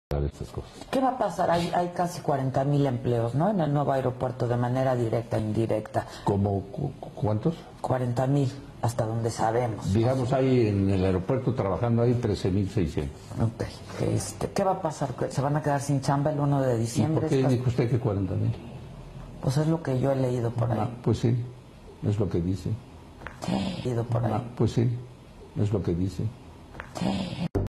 estas cosas. ¿Qué va a pasar? Hay casi 40,000 empleos, ¿no? En el nuevo aeropuerto, de manera directa e indirecta. ¿Cómo cuántos? 40,000, hasta donde sabemos. Digamos, hay en el aeropuerto trabajando ahí 13,600. Ok. ¿Qué va a pasar? ¿Se van a quedar sin chamba el 1 de diciembre? ¿Y por qué dijo usted que 40,000? Pues es lo que yo he leído por ahí. Pues sí, es lo que dice. Sí, he leído por ahí. Pues sí, es lo que dice. Sí.